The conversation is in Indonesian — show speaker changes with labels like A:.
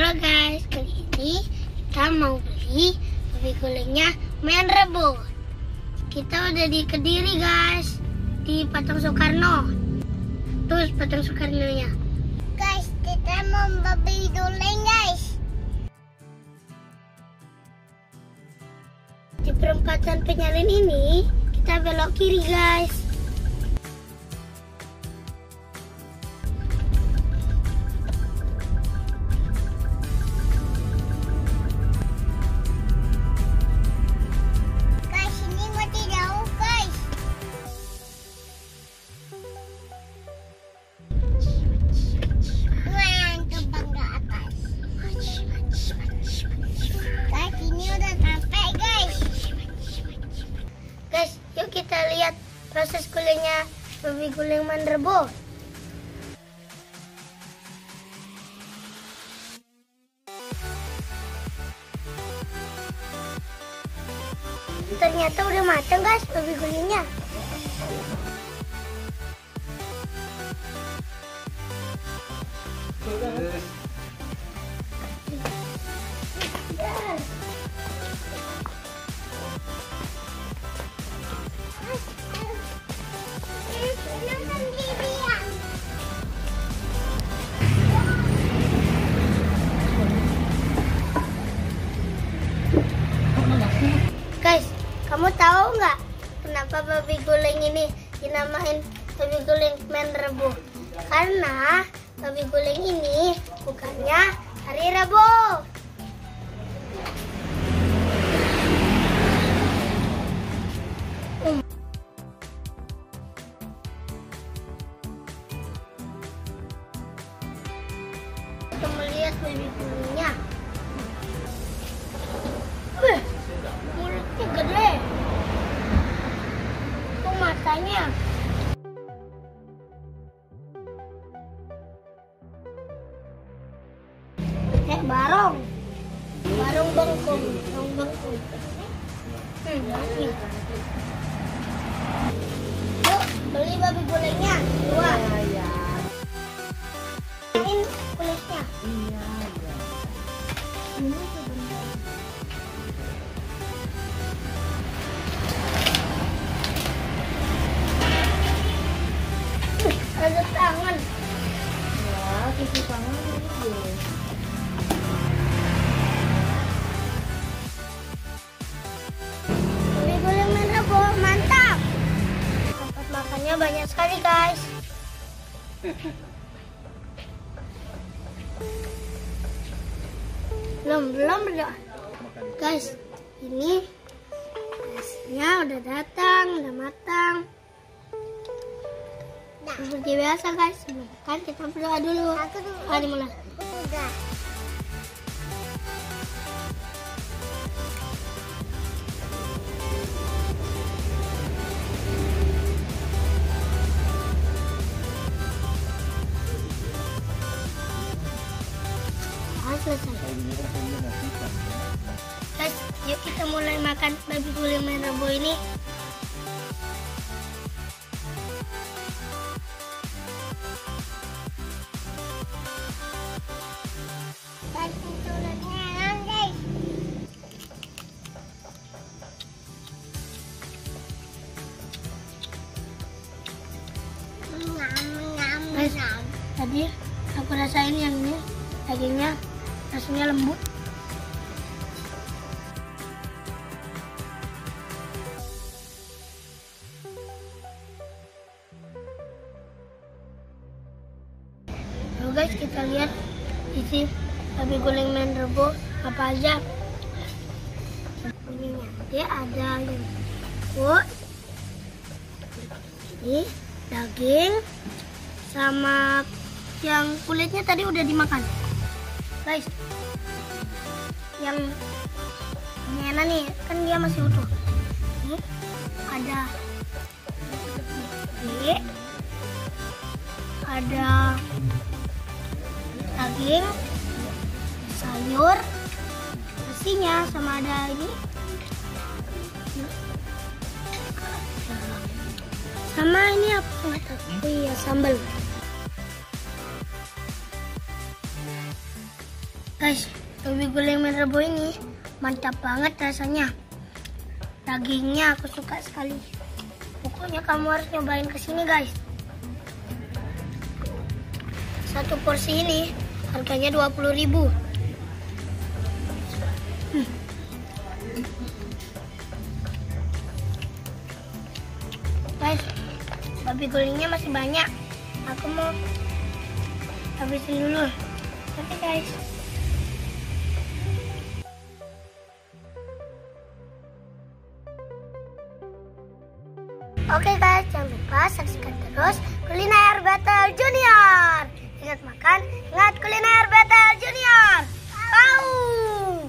A: Halo guys, kali ini kita mau beli babi gulingnya Men Rebo. Kita udah di Kediri guys, di Patung Soekarno. Terus Patung Soekarno-nya. Guys, kita mau babi guling guys. Di perempatan Penyalin ini kita belok kiri guys. Kita lihat proses gulingnya babi guling Men Rebo. Ternyata udah matang guys babi gulingnya. Guys, kamu tahu nggak kenapa babi guling ini dinamain babi guling Men Rebo? Karena babi guling ini bukannya hari Rabu. Kita melihat babi gulingnya. Mulutnya gede. Tuh matanya. Kayak barong. Barong bengkong. Barong bengkong. Ini. Yuk, beli babi gulingnya. Dua. Ini kulitnya. Ini ada tangan.
B: Ya, cuci tangan dulu.
A: Babi guling Men Rebo, mantap. Tempat makannya banyak sekali guys. Belum guys, ini nasinya udah datang, udah matang. Seperti biasa guys, sebelum makan kita berdoa dulu. Mari mulai. Udah. Selesai. Guys, yuk kita mulai makan babi guling Men Rebo ini. Guys, tadi aku rasain yang ini dagingnya rasanya lembut. Lalu guys, kita lihat isi babi guling Men Rebo apa aja. Dia ada lembut, ini daging, sama yang kulitnya tadi udah dimakan. Guys, yang ini enak nih, kan dia masih utuh. Ini ada ini, ada daging, sayur, nasinya, sama ada ini, sama ini apa? Oh iya, sambal. Guys, babi guling main rebo ini mantap banget rasanya. Dagingnya aku suka sekali. Pokoknya kamu harus nyobain kesini guys. Satu porsi ini harganya 20.000. Guys, babi gulingnya masih banyak. Aku mau habisin dulu. Oke guys. Oke guys, jangan lupa saksikan terus Kuliner Battle Junior. Ingat makan, ingat Kuliner Battle Junior. Wow.